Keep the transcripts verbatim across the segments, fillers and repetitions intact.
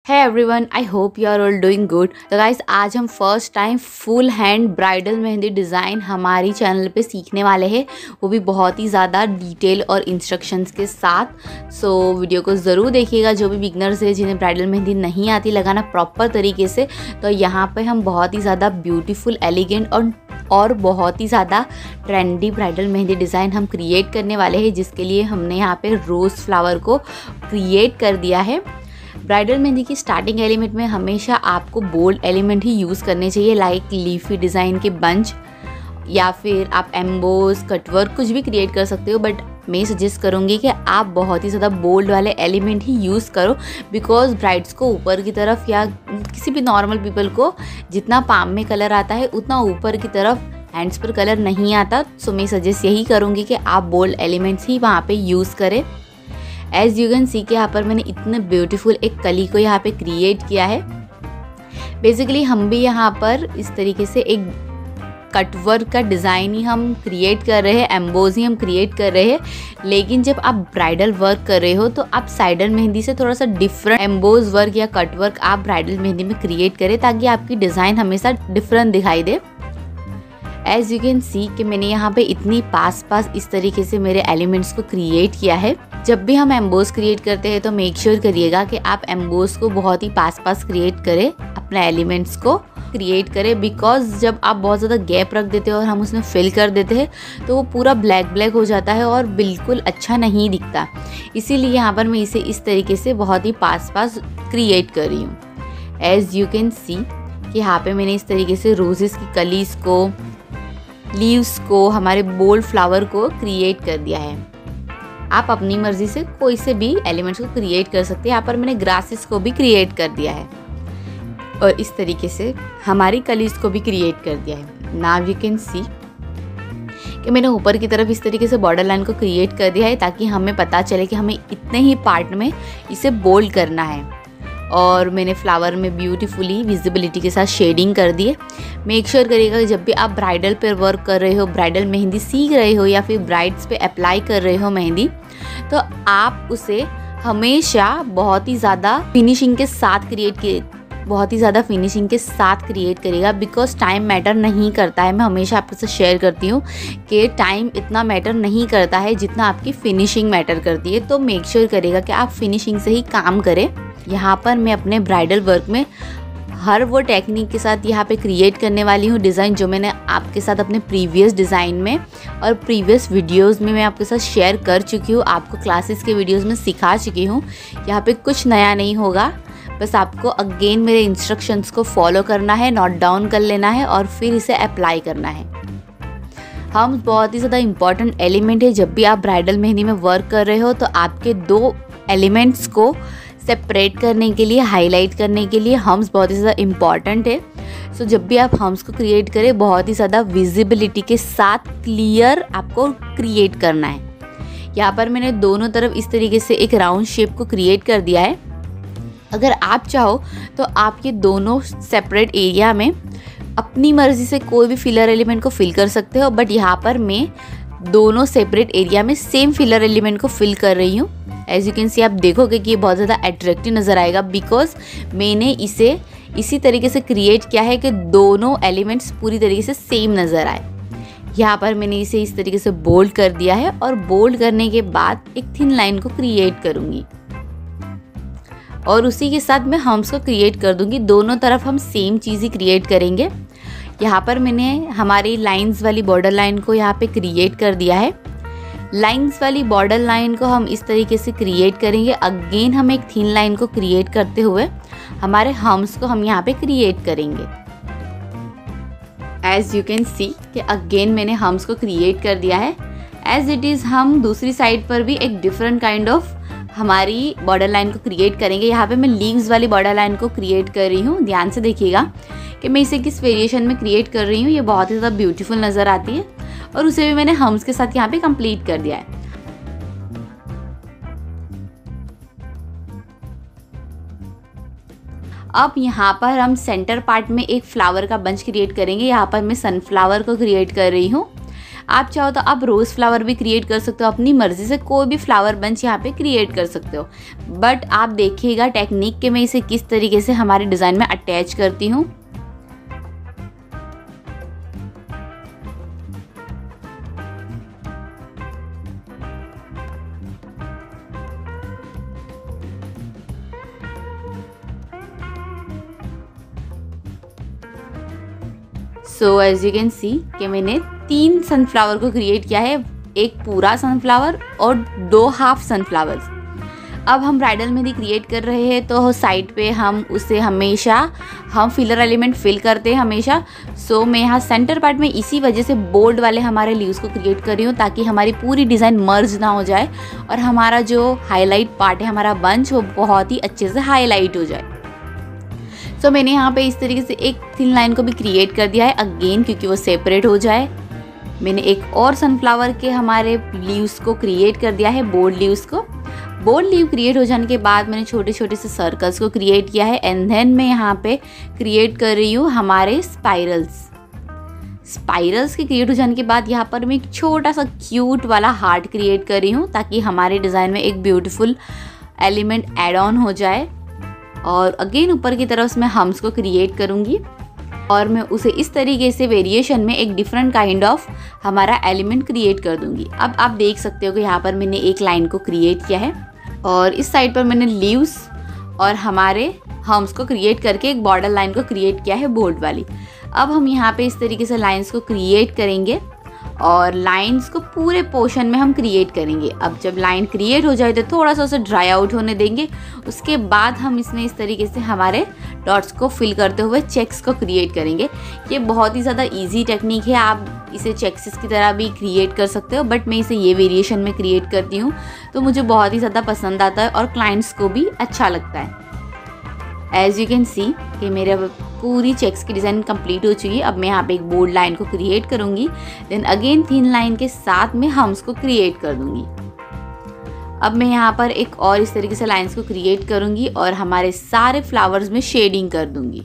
है everyone, I hope you are all doing good. तो guys, आज हम first time full hand bridal mehndi design हमारी चैनल पे सीखने वाले हैं, वो भी बहुत ही ज़्यादा डिटेल और इंस्ट्रक्शंस के साथ। सो so, वीडियो को ज़रूर देखिएगा। जो भी बिगनर्स है जिन्हें ब्राइडल मेहंदी नहीं आती लगाना प्रॉपर तरीके से, तो यहाँ पे हम बहुत ही ज़्यादा ब्यूटीफुल, एलिगेंट और और बहुत ही ज़्यादा ट्रेंडी ब्राइडल मेहंदी डिज़ाइन हम क्रिएट करने वाले हैं, जिसके लिए हमने यहाँ पे रोज़ फ्लावर को क्रिएट कर दिया है। ब्राइडल मेहंदी की स्टार्टिंग एलिमेंट में हमेशा आपको बोल्ड एलिमेंट ही यूज़ करने चाहिए, लाइक लीफी डिज़ाइन के बंच या फिर आप एम्बोज, कटवर्क कुछ भी क्रिएट कर सकते हो। बट मैं सजेस्ट करूँगी कि आप बहुत ही ज़्यादा बोल्ड वाले एलिमेंट ही यूज़ करो, बिकॉज ब्राइड्स को ऊपर की तरफ या किसी भी नॉर्मल पीपल को जितना पाम में कलर आता है उतना ऊपर की तरफ हैंड्स पर कलर नहीं आता। सो मैं सजेस्ट यही करूँगी कि आप बोल्ड एलिमेंट्स ही वहाँ पे यूज़ करें। एज यू कैन सी कि यहाँ पर मैंने इतने ब्यूटीफुल एक कली को यहाँ पे क्रिएट किया है। बेसिकली हम भी यहाँ पर इस तरीके से एक कटवर्क का डिज़ाइन ही हम क्रिएट कर रहे हैं, एम्बोज ही हम क्रिएट कर रहे हैं। लेकिन जब आप ब्राइडल वर्क कर रहे हो तो आप साइडल मेहंदी से थोड़ा सा डिफरेंट एम्बोज वर्क या कटवर्क आप ब्राइडल मेहंदी में क्रिएट करें, ताकि आपकी डिज़ाइन हमेशा डिफरेंट दिखाई दे। एज यू कैन सी कि मैंने यहाँ पे इतनी पास पास इस तरीके से मेरे एलिमेंट्स को क्रिएट किया है। जब भी हम एम्बोज क्रिएट करते हैं तो मेक श्योर करिएगा कि आप एम्बोज को बहुत ही पास पास क्रिएट करें, अपने एलिमेंट्स को क्रिएट करें। बिकॉज जब आप बहुत ज़्यादा गैप रख देते हो और हम उसमें फिल कर देते हैं तो वो पूरा ब्लैक ब्लैक हो जाता है और बिल्कुल अच्छा नहीं दिखता। इसीलिए यहाँ पर मैं इसे इस तरीके से बहुत ही पास पास क्रिएट कर रही हूँ। एज यू कैन सी कि यहाँ पे मैंने इस तरीके से रोजेस की कलीज को, लीव्स को, हमारे बोल्ड फ्लावर को क्रिएट कर दिया है। आप अपनी मर्जी से कोई से भी एलिमेंट्स को क्रिएट कर सकते हैं। यहाँ पर मैंने ग्रासेस को भी क्रिएट कर दिया है और इस तरीके से हमारी कलीज को भी क्रिएट कर दिया है। नाउ यू कैन सी कि मैंने ऊपर की तरफ इस तरीके से बॉर्डर लाइन को क्रिएट कर दिया है, ताकि हमें पता चले कि हमें इतने ही पार्ट में इसे बोल्ड करना है। और मैंने फ्लावर में ब्यूटीफुली विजिबिलिटी के साथ शेडिंग कर दी है। मेक श्योर करिएगा कि जब भी आप ब्राइडल पर वर्क कर रहे हो, ब्राइडल मेहंदी सीख रहे हो या फिर ब्राइड्स पे अप्लाई कर रहे हो मेहंदी, तो आप उसे हमेशा बहुत ही ज़्यादा फिनिशिंग के साथ क्रिएट किए बहुत ही ज़्यादा फिनिशिंग के साथ क्रिएट करेगा। बिकॉज टाइम मैटर नहीं करता है। मैं हमेशा आपके साथ शेयर करती हूँ कि टाइम इतना मैटर नहीं करता है जितना आपकी फिनिशिंग मैटर करती है। तो मेक श्योर करेगा कि आप फिनिशिंग से ही काम करें। यहाँ पर मैं अपने ब्राइडल वर्क में हर वो टेक्निक के साथ यहाँ पे क्रिएट करने वाली हूँ डिज़ाइन, जो मैंने आपके साथ अपने प्रीवियस डिज़ाइन में और प्रीवियस वीडियोस में मैं आपके साथ शेयर कर चुकी हूँ, आपको क्लासेस के वीडियोस में सिखा चुकी हूँ। यहाँ पे कुछ नया नहीं होगा, बस आपको अगेन मेरे इंस्ट्रक्शंस को फॉलो करना है, नोट डाउन कर लेना है और फिर इसे अप्लाई करना है। हम बहुत ही ज़्यादा इम्पॉर्टेंट एलिमेंट है। जब भी आप ब्राइडल मेहंदी में वर्क कर रहे हो तो आपके दो एलिमेंट्स को सेपरेट करने के लिए, हाईलाइट करने के लिए हम्स बहुत ही ज़्यादा इम्पॉर्टेंट है। सो so, जब भी आप हम्स को क्रिएट करें, बहुत ही ज़्यादा विजिबिलिटी के साथ क्लियर आपको क्रिएट करना है। यहाँ पर मैंने दोनों तरफ इस तरीके से एक राउंड शेप को क्रिएट कर दिया है। अगर आप चाहो तो आप ये दोनों सेपरेट एरिया में अपनी मर्ज़ी से कोई भी फिलर एलिमेंट को फिल कर सकते हो, बट यहाँ पर मैं दोनों सेपरेट एरिया में सेम फिलर एलिमेंट को फिल कर रही हूँ। एज यू कैन सी आप देखोगे कि ये बहुत ज़्यादा अट्रैक्टिव नज़र आएगा, बिकॉज मैंने इसे इसी तरीके से क्रिएट किया है कि दोनों एलिमेंट्स पूरी तरीके से सेम नज़र आए। यहाँ पर मैंने इसे इस तरीके से बोल्ड कर दिया है और बोल्ड करने के बाद एक थिन लाइन को क्रिएट करूँगी और उसी के साथ मैं हम्स को क्रिएट कर दूँगी। दोनों तरफ हम सेम चीज़ ही क्रिएट करेंगे। यहाँ पर मैंने हमारी लाइंस वाली बॉर्डर लाइन को यहाँ पे क्रिएट कर दिया है। लाइंस वाली बॉर्डर लाइन को हम इस तरीके से क्रिएट करेंगे। अगेन हम एक थिन लाइन को क्रिएट करते हुए हमारे हम्स को हम यहाँ पे क्रिएट करेंगे। एज यू कैन सी कि अगेन मैंने हम्स को क्रिएट कर दिया है। एज इट इज़ हम दूसरी साइड पर भी एक डिफरेंट काइंड ऑफ हमारी बॉर्डर लाइन को क्रिएट करेंगे। यहाँ पे मैं लीव्स वाली बॉर्डर लाइन को क्रिएट कर रही हूँ। ध्यान से देखिएगा कि मैं इसे किस वेरिएशन में क्रिएट कर रही हूँ। ये बहुत ही ज़्यादा ब्यूटीफुल नज़र आती है और उसे भी मैंने हम्स के साथ यहाँ पे कंप्लीट कर दिया है। अब यहाँ पर हम सेंटर पार्ट में एक फ्लावर का बंच क्रिएट करेंगे। यहाँ पर मैं सनफ्लावर को क्रिएट कर रही हूँ। आप चाहो तो आप रोज़ फ्लावर भी क्रिएट कर सकते हो, अपनी मर्ज़ी से कोई भी फ्लावर बंच यहाँ पे क्रिएट कर सकते हो। बट आप देखिएगा टेक्निक के मैं इसे किस तरीके से हमारे डिज़ाइन में अटैच करती हूँ। So as you can see कि मैंने तीन सनफ्लावर को क्रिएट किया है, एक पूरा सनफ्लावर और दो हाफ सनफ्लावर्स। अब हम ब्राइडल मेहंदी क्रिएट कर रहे हैं तो साइड पे हम उसे हमेशा हम फिलर एलिमेंट फिल करते हैं हमेशा। सो मैं यहाँ सेंटर पार्ट में इसी वजह से बोल्ड वाले हमारे लीव्स को क्रिएट कर रही हूँ ताकि हमारी पूरी डिज़ाइन मर्ज ना हो जाए और हमारा जो हाईलाइट पार्ट है हमारा बंच वो बहुत ही अच्छे से हाईलाइट हो जाए। सो so, मैंने यहाँ पे इस तरीके से एक थिन लाइन को भी क्रिएट कर दिया है अगेन क्योंकि वो सेपरेट हो जाए। मैंने एक और सनफ्लावर के हमारे लीव्स को क्रिएट कर दिया है, बोल्ड लीव्स को। बोल्ड लीव क्रिएट हो जाने के बाद मैंने छोटे छोटे से सर्कल्स को क्रिएट किया है एंड देन मैं यहाँ पे क्रिएट कर रही हूँ हमारे स्पाइरल्स। स्पाइरल्स के क्रिएट हो जाने के बाद यहाँ पर मैं एक छोटा सा क्यूट वाला हार्ट क्रिएट कर रही हूँ ताकि हमारे डिज़ाइन में एक ब्यूटीफुल एलिमेंट एड ऑन हो जाए। और अगेन ऊपर की तरफ मैं हम्स को क्रिएट करूँगी और मैं उसे इस तरीके से वेरिएशन में एक डिफरेंट काइंड ऑफ हमारा एलिमेंट क्रिएट कर दूँगी। अब आप देख सकते हो कि यहाँ पर मैंने एक लाइन को क्रिएट किया है और इस साइड पर मैंने लीव्स और हमारे हम्स को क्रिएट करके एक बॉर्डर लाइन को क्रिएट किया है बोल्ड वाली। अब हम यहाँ पे इस तरीके से लाइंस को क्रिएट करेंगे और लाइंस को पूरे पोर्शन में हम क्रिएट करेंगे। अब जब लाइन क्रिएट हो जाए तो थोड़ा सा उसे ड्राई आउट होने देंगे, उसके बाद हम इसमें इस तरीके से हमारे डॉट्स को फिल करते हुए चेक्स को क्रिएट करेंगे। ये बहुत ही ज़्यादा इजी टेक्निक है, आप इसे चेक्सेस की तरह भी क्रिएट कर सकते हो बट मैं इसे ये वेरिएशन में क्रिएट करती हूँ तो मुझे बहुत ही ज़्यादा पसंद आता है और क्लाइंट्स को भी अच्छा लगता है। एज यू कैन सी कि मेरे पूरी चेक्स की डिज़ाइन कंप्लीट हो चुकी है। अब मैं यहाँ पे एक बोल्ड लाइन को क्रिएट करूँगी, देन अगेन थिन लाइन के साथ में हम्स को क्रिएट कर दूँगी। अब मैं यहाँ पर एक और इस तरीके से लाइंस को क्रिएट करूँगी और हमारे सारे फ्लावर्स में शेडिंग कर दूँगी।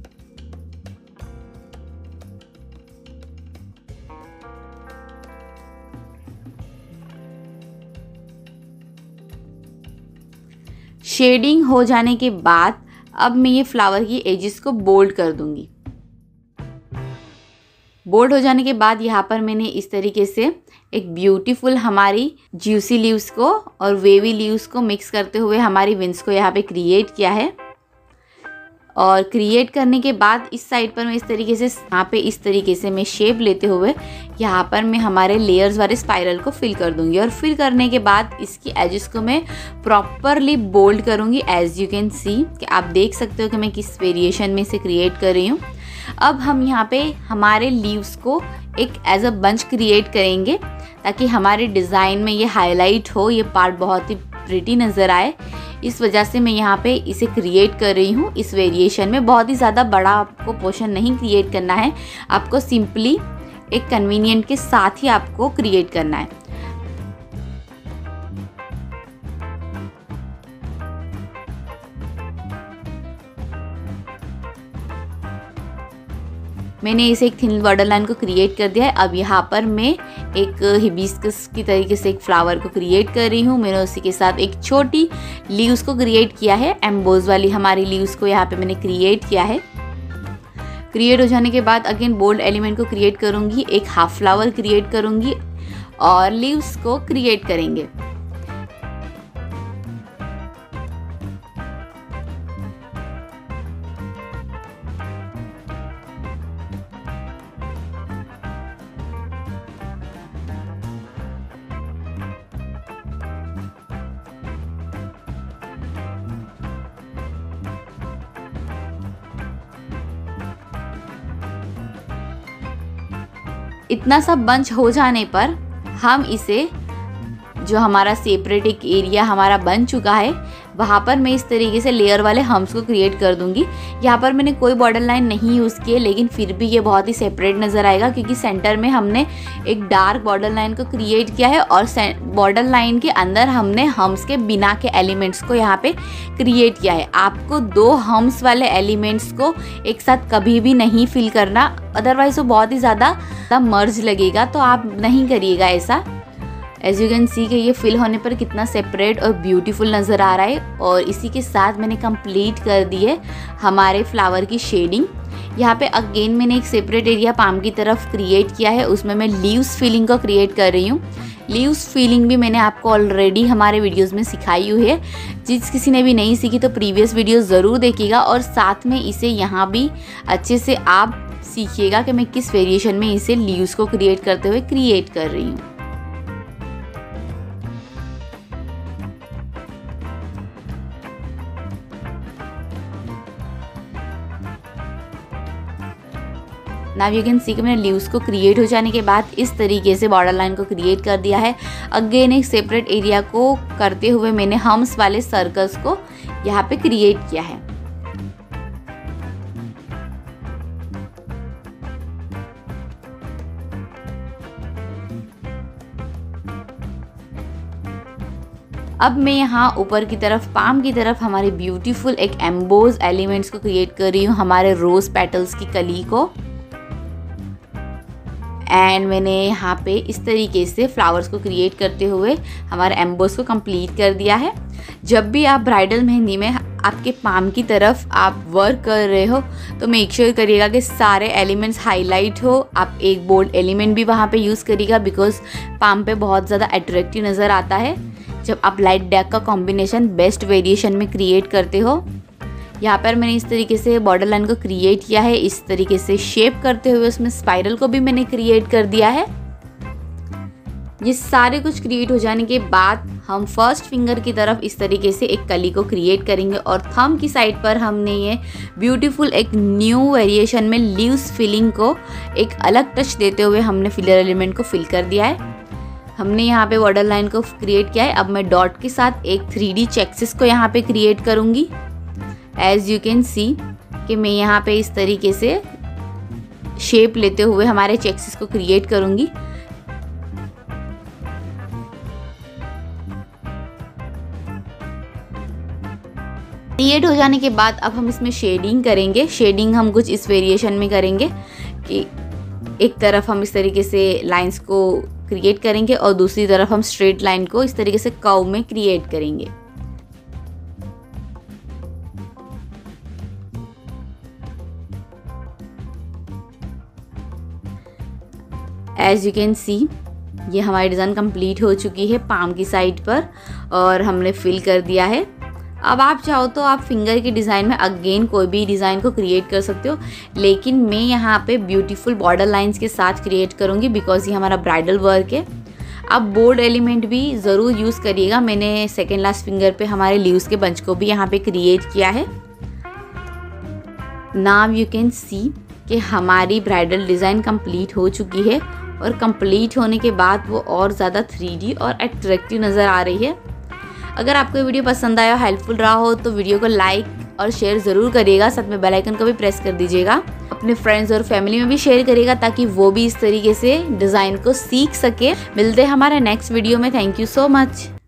शेडिंग हो जाने के बाद अब मैं ये फ्लावर की एजेस को बोल्ड कर दूंगी। बोल्ड हो जाने के बाद यहाँ पर मैंने इस तरीके से एक ब्यूटीफुल हमारी ज्यूसी लीव्स को और वेवी लीव्स को मिक्स करते हुए हमारी विंग्स को यहाँ पे क्रिएट किया है। और क्रिएट करने के बाद इस साइड पर मैं इस तरीके से यहाँ पे इस तरीके से मैं शेप लेते हुए यहाँ पर मैं हमारे लेयर्स वाले स्पाइरल को फिल कर दूंगी और फिल करने के बाद इसकी एजेस को मैं प्रॉपरली बोल्ड करूँगी। एज यू कैन सी कि आप देख सकते हो कि मैं किस वेरिएशन में इसे क्रिएट कर रही हूँ। अब हम यहाँ पे हमारे लीव्स को एक एज अ बंच क्रिएट करेंगे ताकि हमारे डिज़ाइन में ये हाईलाइट हो, ये पार्ट बहुत ही प्रिटी नज़र आए। इस वजह से मैं यहाँ पे इसे क्रिएट कर रही हूँ इस वेरिएशन में। बहुत ही ज़्यादा बड़ा आपको पोर्शन नहीं क्रिएट करना है, आपको सिंपली एक कन्वीनियंट के साथ ही आपको क्रिएट करना है। मैंने इसे एक थिन बॉर्डर लाइन को क्रिएट कर दिया है। अब यहाँ पर मैं एक हिबिस्कस की तरीके से एक फ्लावर को क्रिएट कर रही हूँ। मैंने उसी के साथ एक छोटी लीव्स को क्रिएट किया है, एम्बोज वाली हमारी लीव्स को यहाँ पे मैंने क्रिएट किया है। क्रिएट हो जाने के बाद अगेन बोल्ड एलिमेंट को क्रिएट करूँगी, एक हाफ फ्लावर क्रिएट करूँगी और लीव्स को क्रिएट करेंगे। इतना सा बंच हो जाने पर हम इसे जो हमारा सेपरेट एक एरिया हमारा बन चुका है वहाँ पर मैं इस तरीके से लेयर वाले हम्स को क्रिएट कर दूंगी। यहाँ पर मैंने कोई बॉर्डर लाइन नहीं यूज़ की है, लेकिन फिर भी ये बहुत ही सेपरेट नज़र आएगा क्योंकि सेंटर में हमने एक डार्क बॉर्डर लाइन को क्रिएट किया है और बॉर्डर लाइन के अंदर हमने हम्स के बिना के एलिमेंट्स को यहाँ पे क्रिएट किया है। आपको दो हम्स वाले एलिमेंट्स को एक साथ कभी भी नहीं फिल करना, अदरवाइज वो बहुत ही ज़्यादा मर्ज लगेगा, तो आप नहीं करिएगा ऐसा। एज यू कैन सी कि ये फिल होने पर कितना सेपरेट और ब्यूटीफुल नज़र आ रहा है। और इसी के साथ मैंने कंप्लीट कर दी है हमारे फ्लावर की शेडिंग। यहाँ पे अगेन मैंने एक सेपरेट एरिया पाम की तरफ क्रिएट किया है, उसमें मैं लीव्स फीलिंग को क्रिएट कर रही हूँ। लीव्स फीलिंग भी मैंने आपको ऑलरेडी हमारे वीडियोस में सिखाई हुई है। जिस किसी ने भी नहीं सीखी तो प्रीवियस वीडियोस ज़रूर देखिएगा, और साथ में इसे यहाँ भी अच्छे से आप सीखिएगा कि मैं किस वेरिएशन में इसे लीव्स को क्रिएट करते हुए क्रिएट कर रही हूँ। नाउ यू कैन सी कि मैंने लीव्स को क्रिएट हो जाने के बाद इस तरीके से बॉर्डर लाइन को क्रिएट कर दिया है। अगेन एक सेपरेट एरिया को करते हुए मैंने हम्स वाले सर्कल्स को यहाँ पे क्रिएट किया है। अब मैं यहाँ ऊपर की तरफ पाम की तरफ हमारे ब्यूटीफुल एक एम्बोज एलिमेंट्स को क्रिएट कर रही हूँ, हमारे रोज पेटल्स की कली को। एंड मैंने यहाँ पे इस तरीके से फ्लावर्स को क्रिएट करते हुए हमारे एम्बोस को कंप्लीट कर दिया है। जब भी आप ब्राइडल मेहंदी में आपके पाम की तरफ आप वर्क कर रहे हो तो मेक श्योर करिएगा कि सारे एलिमेंट्स हाईलाइट हो। आप एक बोल्ड एलिमेंट भी वहाँ पे यूज़ करिएगा, बिकॉज पाम पे बहुत ज़्यादा अट्रैक्टिव नज़र आता है जब आप लाइट डार्क का कॉम्बिनेशन बेस्ट वेरिएशन में क्रिएट करते हो। यहाँ पर मैंने इस तरीके से बॉर्डर लाइन को क्रिएट किया है, इस तरीके से शेप करते हुए उसमें स्पाइरल को भी मैंने क्रिएट कर दिया है। ये सारे कुछ क्रिएट हो जाने के बाद हम फर्स्ट फिंगर की तरफ इस तरीके से एक कली को क्रिएट करेंगे, और थंब की साइड पर हमने ये ब्यूटीफुल एक न्यू वेरिएशन में लीव्स फिलिंग को एक अलग टच देते हुए हमने फिलर एलिमेंट को फिल कर दिया है। हमने यहाँ पे बॉर्डर लाइन को क्रिएट किया है। अब मैं डॉट के साथ एक थ्री डी चेक्सिस को यहाँ पे क्रिएट करूँगी। एज यू कैन सी कि मैं यहाँ पे इस तरीके से शेप लेते हुए हमारे चेक्सिस को क्रिएट करूँगी। क्रिएट हो जाने के बाद अब हम इसमें शेडिंग करेंगे। शेडिंग हम कुछ इस वेरिएशन में करेंगे कि एक तरफ हम इस तरीके से लाइंस को क्रिएट करेंगे और दूसरी तरफ हम स्ट्रेट लाइन को इस तरीके से कर्व में क्रिएट करेंगे। एज यू कैन सी ये हमारी डिज़ाइन कंप्लीट हो चुकी है पाम की साइड पर, और हमने फिल कर दिया है। अब आप चाहो तो आप फिंगर की डिज़ाइन में अगेन कोई भी डिज़ाइन को क्रिएट कर सकते हो, लेकिन मैं यहाँ पे ब्यूटीफुल बॉर्डर लाइंस के साथ क्रिएट करूँगी बिकॉज ये हमारा ब्राइडल वर्क है। आप बोल्ड एलिमेंट भी ज़रूर यूज़ करिएगा। मैंने सेकेंड लास्ट फिंगर पे हमारे लीव्स के बंच को भी यहाँ पे क्रिएट किया है। नाउ यू कैन सी कि हमारी ब्राइडल डिज़ाइन कंप्लीट हो चुकी है, और कंप्लीट होने के बाद वो और ज़्यादा थ्री डी और अट्रैक्टिव नज़र आ रही है। अगर आपको ये वीडियो पसंद आया, हेल्पफुल रहा हो तो वीडियो को लाइक और शेयर ज़रूर करिएगा, साथ में बेल आइकन को भी प्रेस कर दीजिएगा। अपने फ्रेंड्स और फैमिली में भी शेयर करिएगा ताकि वो भी इस तरीके से डिज़ाइन को सीख सके। मिलते हैं हमारे नेक्स्ट वीडियो में। Thank you so much.